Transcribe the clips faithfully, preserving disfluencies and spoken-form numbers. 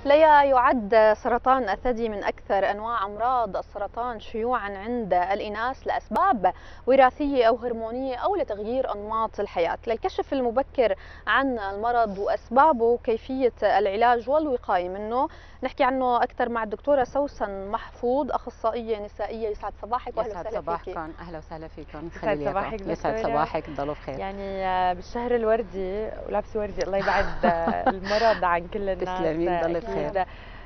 ليا يعد سرطان الثدي من أكثر أنواع أمراض السرطان شيوعاً عند الإناث لأسباب وراثية أو هرمونية أو لتغيير أنماط الحياة. للكشف المبكر عن المرض وأسبابه وكيفية العلاج والوقاية منه نحكي عنه أكثر مع الدكتورة سوسن محفوظ، أخصائية نسائية. يسعد صباحك وأهلا يسعد وسهلا فيكي. صباحكم، أهلا وسهلا فيكم. يسعد صباحك يسعد صباحك، تضلوا بخير. يعني بالشهر الوردي ولابسه وردي، الله يبعد المرض عن كل الناس. تسلمين، ضلي بخير.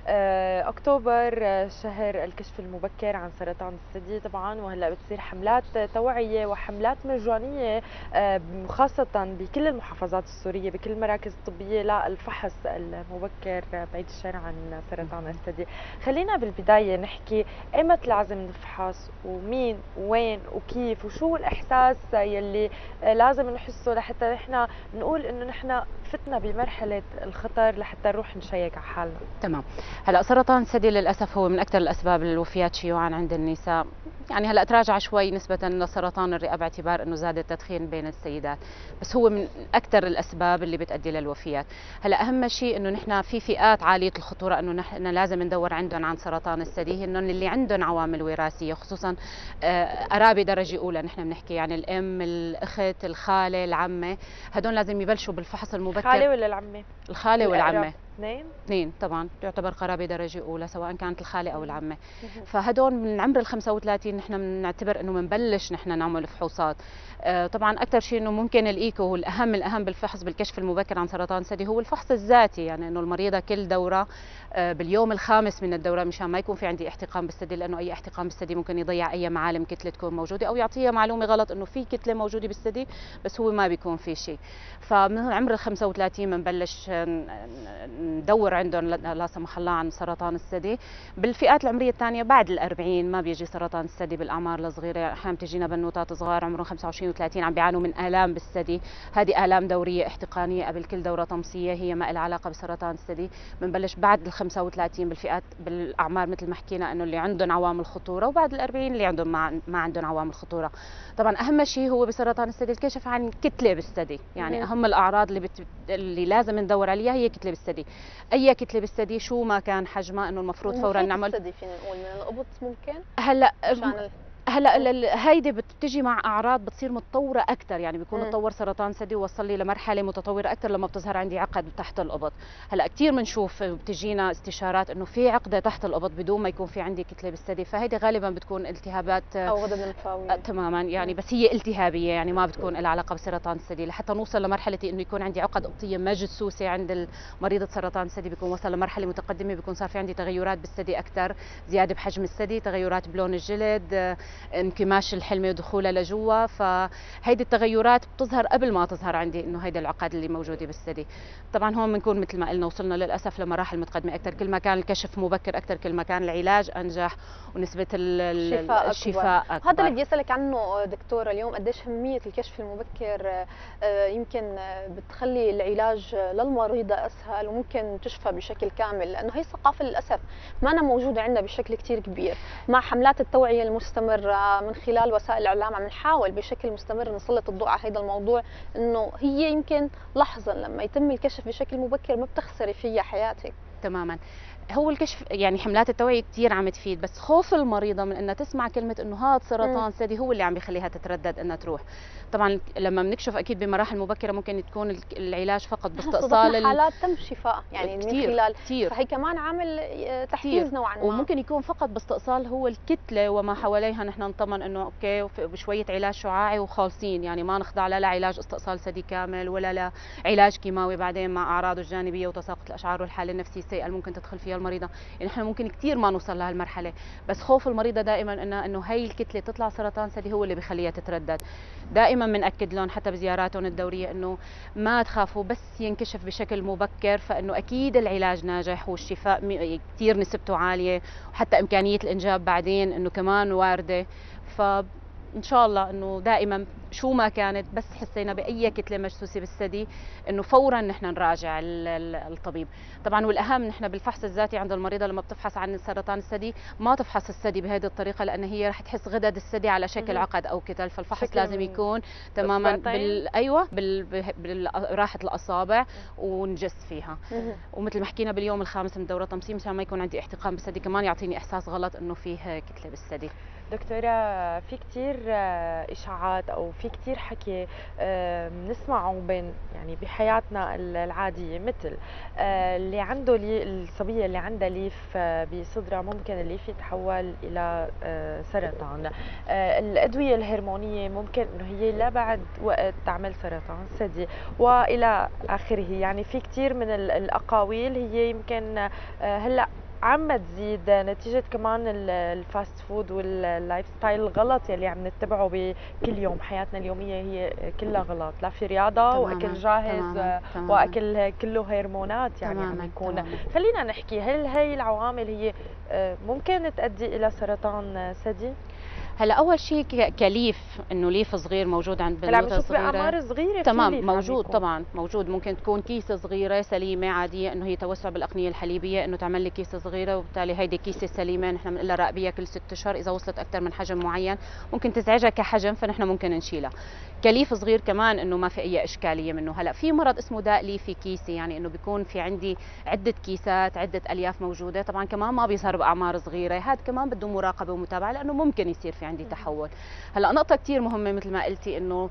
اكتوبر شهر الكشف المبكر عن سرطان الثدي طبعا، وهلا بتصير حملات توعيه وحملات مجانيه خاصه بكل المحافظات السوريه بكل المراكز الطبيه للفحص المبكر بعيد الشر عن سرطان الثدي. خلينا بالبدايه نحكي ايمت لازم نفحص ومين وين وكيف وشو الاحساس يلي لازم نحسه لحتى نحن نقول انه نحن فتنا بمرحله الخطر لحتى نروح نشيك على حالنا. تمام. هلا سرطان الثدي للاسف هو من اكثر الاسباب الوفيات شيوعا عند النساء. يعني هلا تراجع شوي نسبه لسرطان الرئه باعتبار انه زاد التدخين بين السيدات، بس هو من اكثر الاسباب اللي بتؤدي للوفيات. هلا اهم شيء انه نحن في فئات عاليه الخطوره انه نحن لازم ندور عندهم عن سرطان الثدي، انه اللي عندهم عوامل وراثيه، خصوصا قرابه درجه اولى نحن بنحكي، يعني الام، الاخت، الخاله، العمه، هدول لازم يبلشوا بالفحص المبكر. الخاله ولا العمه؟ الخاله والعمه. اثنين؟ اثنين طبعا، تعتبر قرابه درجه اولى سواء كانت الخاله او العمه. فهدول من عمر ال خمسة وثلاثين نحن بنعتبر انه بنبلش نحن نعمل فحوصات. آه طبعا اكثر شيء انه ممكن الايكو هو الاهم الاهم بالفحص بالكشف المبكر عن سرطان الثدي هو الفحص الذاتي، يعني انه المريضه كل دوره آه باليوم الخامس من الدوره مشان ما يكون في عندي احتقان بالثدي، لانه اي احتقان بالثدي ممكن يضيع اي معالم كتله تكون موجوده او يعطيها معلومه غلط انه في كتله موجوده بالثدي بس هو ما بيكون في شيء. فمن عمر ال خمسة وثلاثين بنبلش ندور عندهم لا سمح الله عن سرطان الثدي. بالفئات العمريه الثانيه بعد الأربعين ما بيجي سرطان الثدي بالاعمار الصغيره، احيانا بتجينا بنوتات صغار عمرهم خمسة وعشرين وثلاثين عم بيعانوا من الام بالثدي، هذه الام دوريه احتقانيه قبل كل دوره طمسيه هي ما لها علاقه بسرطان الثدي. بنبلش بعد ال خمسة وثلاثين بالفئات بالاعمار مثل ما حكينا انه اللي عندهم عوامل خطوره، وبعد الأربعين اللي عندهم ما, ما عندهم عوامل خطوره. طبعا اهم شيء هو بسرطان الثدي الكشف عن كتله بالثدي، يعني اهم الاعراض اللي بت... اللي لازم ندور عليها هي كتله بالثدي. اي كتله بالثدي شو ما كان حجمها انه المفروض فورا نعمل. الثدي فينا نقول من القبط ممكن؟ هلا ال... هلا هيدي بتجي مع اعراض بتصير متطوره اكثر، يعني بيكون متطور سرطان ثدي ووصل لي لمرحله متطوره اكثر لما بتظهر عندي عقد تحت القبط. هلا كثير بنشوف بتجينا استشارات انه في عقده تحت القبط بدون ما يكون في عندي كتله بالثدي، فهيدي غالبا بتكون التهابات او غدد لمفاويه. تماما، يعني بس هي التهابيه، يعني ما بتكون لها علاقه بسرطان الثدي. لحتى نوصل لمرحله انه يكون عندي عقد قبطيه مجسوسه عند مريضه سرطان الثدي بيكون وصل لمرحله متقدمه، بيكون صار في عندي تغيرات بالثدي اكثر، زياده بحجم الثدي، تغيرات بلون الجلد، انكماش الحلمه ودخولها لجوا. فهيدي التغيرات بتظهر قبل ما تظهر عندي انه هيدي العقد اللي موجوده بالثدي. طبعا هون بنكون مثل ما قلنا وصلنا للاسف لمراحل متقدمه اكثر، كل ما كان الكشف مبكر اكثر كل ما كان العلاج انجح ونسبه الشفاء, الشفاء أكبر. هذا اللي بدي اسالك عنه دكتوره اليوم، قديش اهميه الكشف المبكر يمكن بتخلي العلاج للمريضه اسهل وممكن تشفى بشكل كامل، لانه هي الثقافه للاسف ما أنا موجوده عندنا بشكل كثير كبير. مع حملات التوعيه المستمره من خلال وسائل الاعلام عم نحاول بشكل مستمر نسلط الضوء على هذا الموضوع، انه هي يمكن لحظه لما يتم الكشف بشكل مبكر ما بتخسري فيها حياتك. تماما. هو الكشف يعني حملات التوعيه كثير عم تفيد، بس خوف المريضه من انها تسمع كلمه انه هذا سرطان ثدي هو اللي عم بيخليها تتردد انها تروح. طبعا لما بنكشف اكيد بمراحل مبكره ممكن تكون العلاج فقط باستئصال حالات تم شفاء يعني من خلال كتير. فهي كمان عامل تحفيز نوعا ما، وممكن يكون فقط باستئصال هو الكتله وما حواليها نحن نطمن انه اوكي بشويه علاج شعاعي وخالصين، يعني ما نخضع لا لعلاج استئصال ثدي كامل ولا لا علاج كيماوي بعدين مع اعراضه الجانبيه وتساقط الاشعار والحاله النفسيه السيئه اللي ممكن تدخل فيها المريضه. يعني نحن ممكن كثير ما نوصل لهالمرحله، بس خوف المريضه دائما انه انه هي الكتله تطلع سرطان ثدي هو اللي بخليها تتردد. دائما بناكد لهم حتى بزياراتهم الدوريه انه ما تخافوا، بس ينكشف بشكل مبكر فانه اكيد العلاج ناجح والشفاء كثير نسبته عاليه، وحتى امكانيه الانجاب بعدين انه كمان وارده. فان شاء الله انه دائما شو ما كانت، بس حسينا باي كتله مجسوسه بالثدي انه فورا نحن نراجع الطبيب. طبعا والاهم نحن بالفحص الذاتي عند المريضه لما بتفحص عن سرطان الثدي ما تفحص الثدي بهذه الطريقه، لان هي رح تحس غدد الثدي على شكل عقد او كتل، فالفحص لازم يكون تماما بال ايوه بال... براحه الاصابع ونجس فيها. ومثل ما حكينا باليوم الخامس من دوره تمصيم مشان ما يكون عندي احتقان بالثدي كمان يعطيني احساس غلط انه فيه كتله بالثدي. دكتورة، في كتير إشاعات أو في كتير حكي بنسمعه بين يعني بحياتنا العادية، مثل اللي عنده لي الصبية اللي عندها ليف بصدرها ممكن الليف يتحول إلى سرطان، الأدوية الهرمونية ممكن إنه هي لا بعد وقت تعمل سرطان ثدي وإلى آخره. يعني في كتير من الأقاويل هي يمكن هلأ عم تزيد نتيجة كمان الفاست فود واللايف ستايل الغلط يلي عم نتبعه بكل يوم. حياتنا اليومية هي كلها غلط، لا في رياضة وأكل جاهز تماماً. تماماً. وأكل كله هرمونات يعني تماماً. عم يكون تماماً. خلينا نحكي، هل هي العوامل هي ممكن تؤدي إلى سرطان ثدي؟ هلا اول شيء كليف انه ليف صغير موجود عند بنوته صغيره، باعمار صغيره تمام موجود طبعا موجود. ممكن تكون كيسه صغيره سليمه عاديه انه هي توسع بالاقنيه الحليبيه انه تعمل لي كيسه صغيره، وبالتالي هيدي كيسه سليمه نحن بنقول لها راقبيها كل ست اشهر. اذا وصلت اكثر من حجم معين ممكن تزعجها كحجم فنحن ممكن نشيلها. كليف صغير كمان انه ما في اي اشكاليه منه. هلا في مرض اسمه داء ليفي كيسي، يعني انه بيكون في عندي عده كيسات عده الياف موجوده، طبعا كمان ما بيظهر باعمار صغيره، هذا كمان بده مراقبه ومتابعه لانه ممكن يصير في عندي تحول. هلا نقطه كثير مهمه مثل ما قلتي انه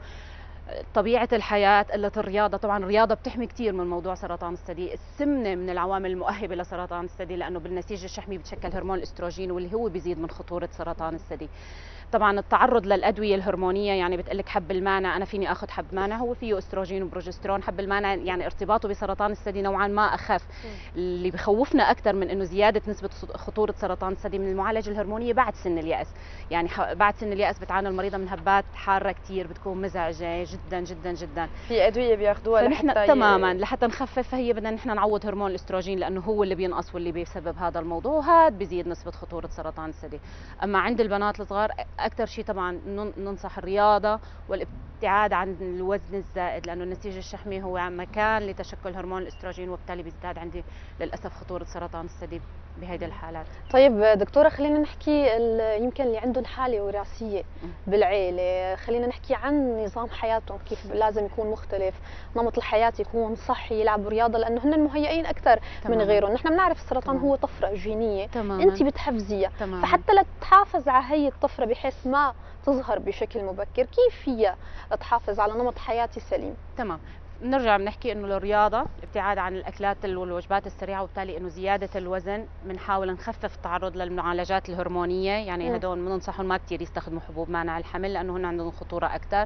طبيعة الحياة، قلة الرياضة. طبعا الرياضة بتحمي كثير من موضوع سرطان الثدي. السمنة من العوامل المؤهبة لسرطان الثدي لأنه بالنسيج الشحمي بتشكل هرمون الاستروجين واللي هو بيزيد من خطورة سرطان الثدي. طبعا التعرض للأدوية الهرمونية، يعني بتقلك حب المانع، أنا فيني أخذ حب مانع هو فيه استروجين وبروجسترون. حب المانع يعني ارتباطه بسرطان الثدي نوعا ما أخف. اللي بخوفنا أكثر من إنه زيادة نسبة خطورة سرطان الثدي من المعالجة الهرمونية بعد سن اليأس. يعني بعد سن اليأس بتعاني المريضة من هبات حارة كثير، بتكون مزعجة جدا جدا جدا. في أدوية بياخذوها لحتى تماما لحتى نخفف، فهي بدنا نحن نعوض هرمون الاستروجين لأنه هو اللي بينقص واللي بيسبب هذا الموضوع، وهذا بيزيد نسبة خطورة سرطان الثدي. أما عند البنات الصغار أكثر شيء طبعا ننصح الرياضة والابتعاد عن الوزن الزائد، لأنه النسيج الشحمي هو مكان لتشكل هرمون الاستروجين وبالتالي بيزداد عندي للأسف خطورة سرطان الثدي بهيدي الحالات. طيب دكتورة، خلينا نحكي يمكن اللي عندهم حالة وراثية بالعيلة، خلينا نحكي عن نظام حياتهم كيف لازم يكون مختلف، نمط الحياة يكون صحي، يلعبوا رياضة لأنه هن مهيئين أكثر من غيرهم. نحن بنعرف السرطان تمام. هو طفرة جينية تماماً. أنت بتحفزيها، فحتى لتحافظ على هي الطفرة بحيث ما تظهر بشكل مبكر، كيف فيها تحافظ على نمط حياتي سليم؟ تمام. بنرجع بنحكي انه الرياضه، الابتعاد عن الاكلات والوجبات السريعه، وبالتالي انه زياده الوزن بنحاول نخفف التعرض للمعالجات الهرمونيه، يعني هدول بننصحهم ما كثير يستخدموا حبوب مانع الحمل لانه هن عندهم خطوره اكثر.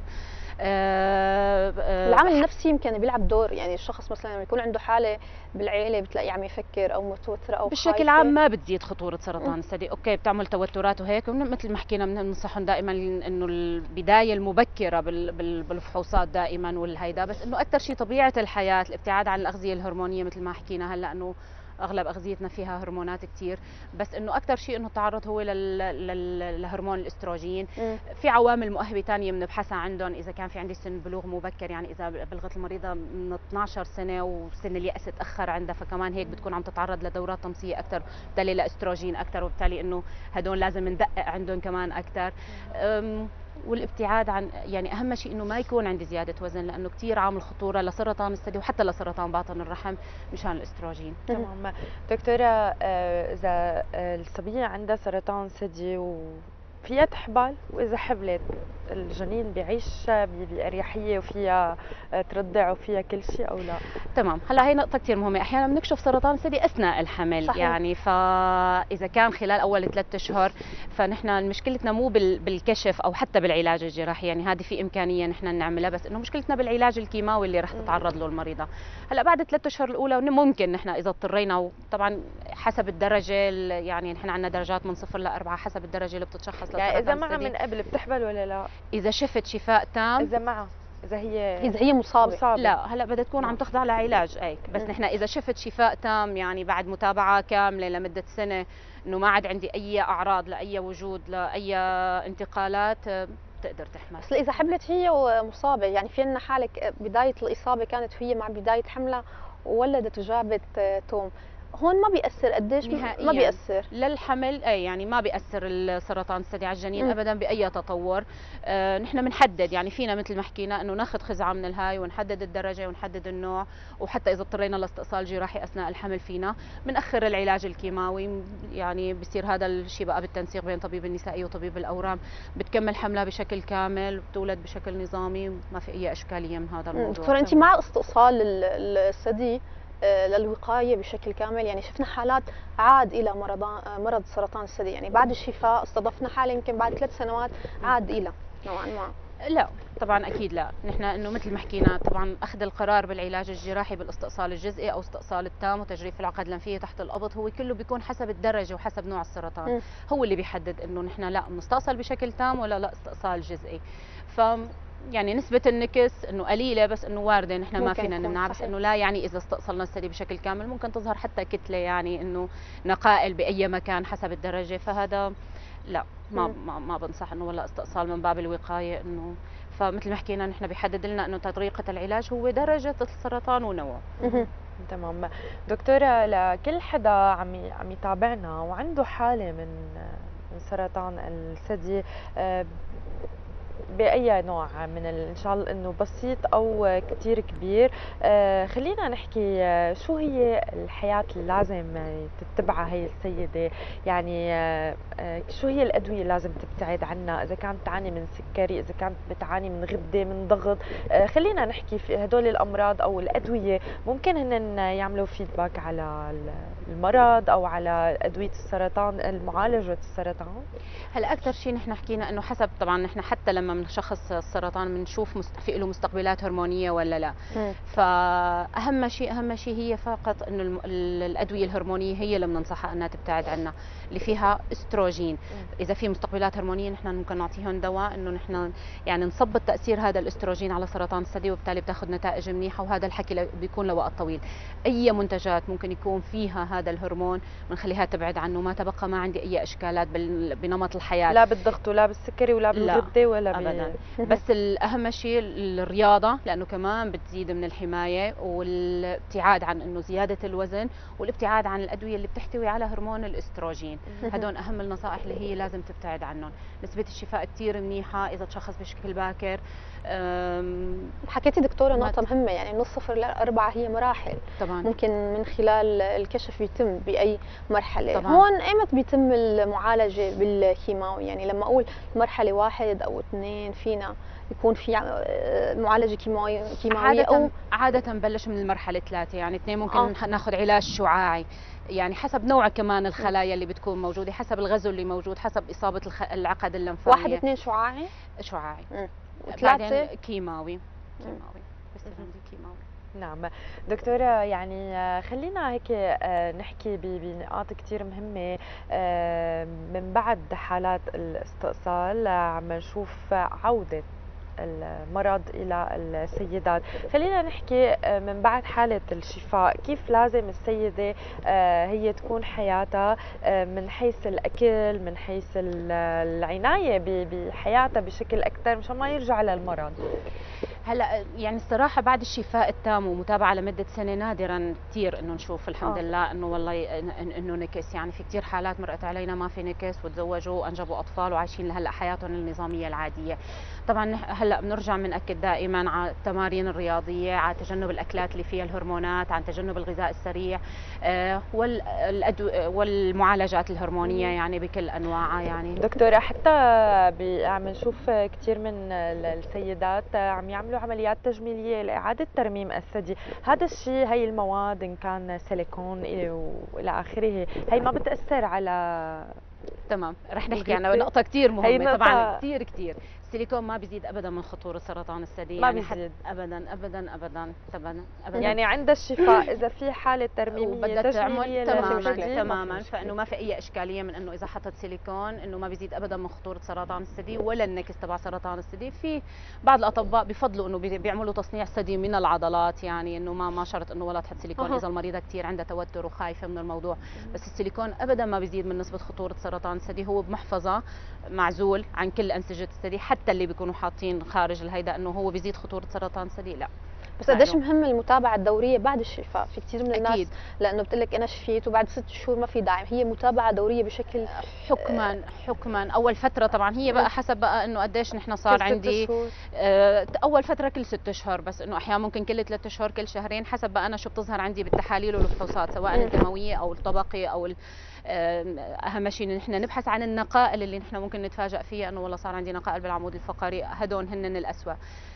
أه أه العامل النفسي يمكن بيلعب دور، يعني الشخص مثلا لما يكون عنده حاله بالعيله بتلاقيه عم يفكر او متوتر او بشكل خايفة. عام ما بتزيد خطوره سرطان الثدي، اوكي بتعمل توترات وهيك، مثل ما حكينا بننصحهم دائما انه البدايه المبكره بالفحوصات دائما والهيدا، بس انه اكثر شيء طبيعه الحياه، الابتعاد عن الاغذيه الهرمونيه مثل ما حكينا هلا انه اغلب اغذيتنا فيها هرمونات كثير، بس انه اكثر شيء انه التعرض هو لل... لهرمون الاستروجين. م. في عوامل مؤهبه ثانيه بنبحثها عندهم اذا كان في عندي سن بلوغ مبكر، يعني اذا بلغت المريضه من اثنعش سنه وسن اليأس تاخر عندها، فكمان هيك بتكون عم تتعرض لدورات طمسيه اكثر، بالتالي لاستروجين اكثر، وبالتالي انه هدول لازم ندقق عندهم كمان اكثر. والابتعاد عن، يعني اهم شيء انه ما يكون عندي زياده وزن لانه كثير عامل خطوره لسرطان الثدي وحتى لسرطان باطن الرحم مشان الاستروجين. تمام دكتوره، اذا الصبيه عندها سرطان ثدي وفيها تحبل، واذا حبلت الجنين بيعيش بأريحية وفيها ترضع وفيها كل شيء او لا؟ تمام. هلا هي نقطة كثير مهمة، احيانا بنكشف سرطان الثدي اثناء الحمل. صحيح. يعني فاذا كان خلال اول ثلاث اشهر فنحن مشكلتنا مو بالكشف او حتى بالعلاج الجراحي، يعني هذه في امكانية نحن نعملها، بس انه مشكلتنا بالعلاج الكيماوي اللي رح تتعرض له المريضة. هلا بعد ثلاث اشهر الاولى ممكن نحن اذا اضطرينا، وطبعا حسب الدرجة، يعني نحن عندنا درجات من صفر لأربعة حسب الدرجة اللي بتتشخص لسرطان يعني الثدي. اذا معها من قبل بتحبل ولا لا؟ إذا شفت شفاء تام، إذا معها إذا هي إذا هي مصابة, مصابة. لا هلا بدها تكون عم تخضع لعلاج هيك، بس نحن إذا شفت شفاء تام يعني بعد متابعة كاملة لمدة سنة إنه ما عاد عندي أي أعراض لأي وجود لأي انتقالات، تقدر تحمل. بس اذا حملت هي ومصابه، يعني في عندنا حاله بدايه الاصابه كانت هي مع بدايه حملها وولدت وجابت توم، هون ما بيأثر قديش؟ نهائيا ما بيأثر للحمل، اي يعني ما بيأثر السرطان الثدي على الجنين م. ابدا باي تطور. آه نحن بنحدد، يعني فينا مثل ما حكينا انه ناخذ خزعه من الهاي ونحدد الدرجه ونحدد النوع، وحتى اذا اضطرينا لاستئصال جراحي اثناء الحمل فينا بنأخر العلاج الكيماوي. يعني بصير هذا الشيء بقى بالتنسيق بين طبيب النسائي وطبيب الاورام، بتكمل حملها بشكل كامل وبتولد بشكل نظامي، ما في اي اشكاليه من هذا الموضوع. دكتوره انت مع استئصال الثدي للوقايه بشكل كامل؟ يعني شفنا حالات عاد الى مرض مرض سرطان الثدي، يعني بعد الشفاء استضفنا حاله يمكن بعد ثلاث سنوات عاد الى نوعا ما. لا طبعا اكيد لا، نحن انه مثل ما حكينا طبعا اخذ القرار بالعلاج الجراحي بالاستئصال الجزئي او استئصال التام وتجريف العقد الانفيه تحت الابط هو كله بيكون حسب الدرجه وحسب نوع السرطان. م. هو اللي بيحدد انه نحن لا بنستأصل بشكل تام ولا لا استئصال جزئي. ف يعني نسبة النكس انه قليلة، بس انه واردة، نحن ما فينا نمنعها، بس انه لا يعني اذا استأصلنا الثدي بشكل كامل ممكن تظهر حتى كتلة، يعني انه نقائل باي مكان حسب الدرجة، فهذا لا ما ما, ما بنصح انه ولا استئصال من باب الوقاية. انه فمثل ما حكينا نحن بيحدد لنا انه طريقة العلاج هو درجة السرطان ونوعه. تمام دكتورة، لكل حدا عم عم يتابعنا وعنده حالة من من سرطان الثدي بأي نوع من إن شاء الله إنه بسيط أو كتير كبير، آه خلينا نحكي آه شو هي الحياة اللي لازم تتبعها هي السيدة، يعني آه شو هي الأدوية اللي لازم تبتعد عنها إذا كانت تعاني من سكري، إذا كانت بتعاني من غدة، من ضغط. آه خلينا نحكي في هدول الأمراض أو الأدوية ممكن هن يعملوا فيدباك على المرض أو على أدوية السرطان، معالجة السرطان. هلا أكثر شيء نحن حكينا إنه حسب، طبعا نحن حتى لما بنشخص السرطان بنشوف في له مستقبلات هرمونيه ولا لا. م. فاهم شيء اهم شيء هي فقط انه الادويه الهرمونيه هي اللي بننصحها انها تبتعد عنها، اللي فيها استروجين. م. اذا في مستقبلات هرمونيه نحن ممكن نعطيهم دواء انه نحن يعني نثبط تاثير هذا الاستروجين على سرطان الثدي، وبالتالي بتاخذ نتائج منيحه، وهذا الحكي بيكون لوقت طويل. اي منتجات ممكن يكون فيها هذا الهرمون بنخليها تبعد عنه، ما تبقى ما عندي اي اشكالات بنمط الحياه، لا بالضغط ولا بالسكري ولا بالغده ولا ابدا. بس الاهم شيء الرياضه، لانه كمان بتزيد من الحمايه، والابتعاد عن انه زياده الوزن، والابتعاد عن الادويه اللي بتحتوي على هرمون الاستروجين. هدول اهم النصائح اللي هي لازم تبتعد عنهم. نسبه الشفاء كثير منيحه اذا تشخص بشكل باكر. حكيتي دكتوره نقطه مهمه، يعني من الصفر للاربعه هي مراحل طبعا، ممكن من خلال الكشف يتم باي مرحله. طبعا. هون ايمت بيتم المعالجه بالكيماوي؟ يعني لما اقول مرحله واحد او اثنين فينا يكون في معالجه كيماوي كيماويه عادة او عاده نبلش من المرحله ثلاثه، يعني اثنين ممكن آه. ناخذ علاج شعاعي، يعني حسب نوع كمان الخلايا اللي بتكون موجوده، حسب الغزو اللي موجود، حسب اصابه الخ... العقد اللمفاوي. واحد اثنين شعاعي شعاعي وثلاثه كيماوي كيماوي بس كيماوي. نعم دكتورة، يعني خلينا هيك نحكي بنقاط كتير مهمة. من بعد حالات الاستئصال عم نشوف عودة المرض إلى السيدات، خلينا نحكي من بعد حالة الشفاء كيف لازم السيدة هي تكون حياتها من حيث الأكل، من حيث العناية بحياتها بشكل أكثر مشان ما يرجع للمرض. هلا يعني الصراحه بعد الشفاء التام ومتابعه لمده سنه نادرا كثير انه نشوف الحمد آه. لله انه والله انه نكس، يعني في كثير حالات مرقت علينا ما في نكس وتزوجوا وانجبوا اطفال وعايشين لهلا حياتهم النظاميه العاديه. طبعا هلا بنرجع بناكد دائما على التمارين الرياضيه، على تجنب الاكلات اللي فيها الهرمونات، عن تجنب الغذاء السريع، آه والمعالجات الهرمونيه يعني بكل انواعها. يعني دكتوره حتى عم نشوف كثير من السيدات عم يعملوا عمليات تجميليه لاعاده ترميم الثدي، هذا الشيء هي المواد ان كان سيليكون والى اخره هي ما بتاثر على تمام. رح نحكي عن نقطه كثير مهمه. طبعا كثير كثير السيليكون ما بيزيد ابدا من خطوره سرطان الثدي، ما يعني بيزيد ابدا ابدا ابدا ابدا ابدا. يعني عند الشفاء اذا في حاله ترميميه تجميليه تماما تماما، فانه ما في اي اشكاليه من انه اذا حطت سيليكون انه ما بيزيد ابدا من خطوره سرطان الثدي ولا النكس تبع سرطان الثدي. في بعض الاطباء بفضلوا انه بيعملوا تصنيع ثدي من العضلات، يعني انه ما ما شرط انه ولا تحط سيليكون أه. اذا المريضه كثير عندها توتر وخايفه من الموضوع، بس السيليكون ابدا ما بيزيد من نسبه خطوره سرطان الثدي، هو بمحفظه معزول عن كل انسجه الثدي، حتى حتى اللي بيكونوا حاطين خارج الهيدا انه هو بيزيد خطوره سرطان الثدي، لا. بس قديش مهم المتابعه الدوريه بعد الشفاء؟ في كثير من الناس أكيد. لانه بتقول لك انا شفيت وبعد ست شهور ما في داعي، هي متابعه دوريه بشكل حكما حكما اول فتره طبعا هي بقى حسب بقى انه قديش نحن صار كل عندي ست شهور. آه، اول فتره كل ست اشهر، بس انه احيانا ممكن كل ثلاث اشهر، كل شهرين، حسب بقى انا شو بتظهر عندي بالتحاليل والفحوصات سواء مم. الدمويه او الطبقي او ال- آه، اهم شيء ان نحن نبحث عن النقائل اللي نحن ممكن نتفاجئ فيها انه والله صار عندي نقائل بالعمود الفقري، هدول هن الاسوأ.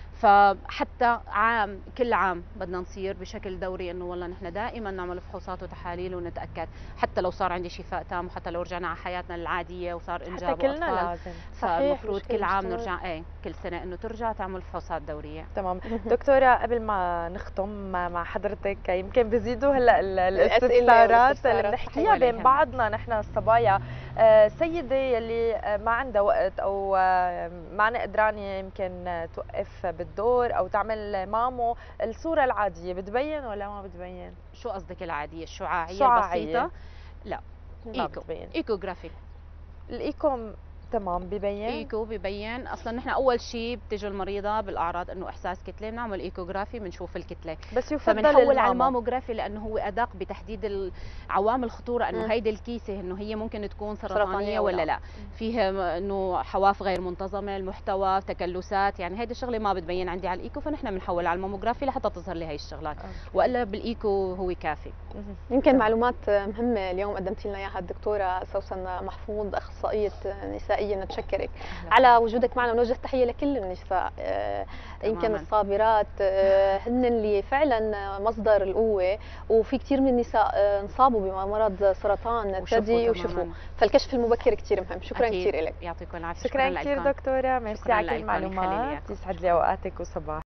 فحتى عام كل عام بدنا نصير بشكل دوري انه والله نحن دائما نعمل فحوصات وتحاليل ونتاكد، حتى لو صار عندي شفاء تام وحتى لو رجعنا على حياتنا العاديه وصار انجاب حتى كلنا واطفال، لازم. فالمفروض بشكل كل عام مستمر. نرجع ايه كل سنه انه ترجع تعمل فحوصات دوريه. تمام. دكتورة قبل ما نختم مع حضرتك، يمكن بيزيدوا هلا ال- الأسئلة الاستفسارات اللي والاستفسارات. بنحكيها ولا بين يهمك. بعضنا نحن الصبايا. آه، سيدة يلي آه، ما عندها وقت او آه، ما قدرانة يمكن آه، توقف بالدور او تعمل مامو، الصورة العادية بتبين ولا ما بتبين؟ شو قصدك العاديه؟ الشعاعيه شعاعية. البسيطه؟ لا، ما ايكو بتبين. ايكوغرافي. الايكو تمام ببين. ايكو ببين. اصلا نحن اول شيء بتجي المريضه بالاعراض انه احساس كتله، بنعمل ايكوغرافي بنشوف الكتله، بس يفضل فبنحول على المامو. الماموغرافي لانه هو ادق بتحديد عوامل الخطوره، انه مم. هيدي الكيسه انه هي ممكن تكون سرطانية سرطانيه ولا ولا لا، فيها م- انه حواف غير منتظمه، المحتوى، تكلسات، يعني هيدي الشغله ما بتبين عندي على الايكو، فنحن بنحول على الماموغرافي لحتى تظهر لي هي الشغلات، أوكي. والا بالايكو هو كافي. مهم. يمكن تمام. معلومات مهمة اليوم قدمتي لنا اياها الدكتورة سوسن محفوظ، اخصائية نسائية، نتشكرك على وجودك معنا، ونوجه تحية لكل النساء، آه، يمكن تماماً. الصابرات، آه، هن اللي فعلا مصدر القوة، وفي كثير من النساء آه، انصابوا بمرض سرطان الثدي وشوفوا وشفوا، تماماً. فالكشف المبكر كثير مهم. شكرا أكيد. كثير لك. يعطيكم العافيه. شكرا كثير لكم. دكتورة، ميرسي شكراً على كل لكم، يخلي لي المعلومات، إياكم. يسعد لي اوقاتك وصباح